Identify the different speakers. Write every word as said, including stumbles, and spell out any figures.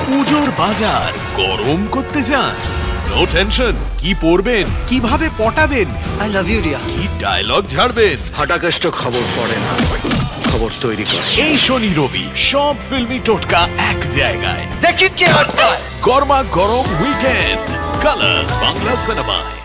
Speaker 1: পুজোর বাজার গরম করতে চান? নো টেনশন, কি পরবেন, কিভাবে পটাবেন,
Speaker 2: আই লাভ ইউ রিয়া,
Speaker 1: কি ডায়লগ ঝাড়বেন,
Speaker 2: ফাটাকেষ্ট খবর পড়ে না, খবর তৈরি করে।
Speaker 1: এই শনি রবি সব ফিল্মি টোটকা এক জায়গায়।
Speaker 2: দেখি কে আটকায়।
Speaker 1: গরমা গরম উইকেন্ড, কালার্স বাংলা সিনেমায়।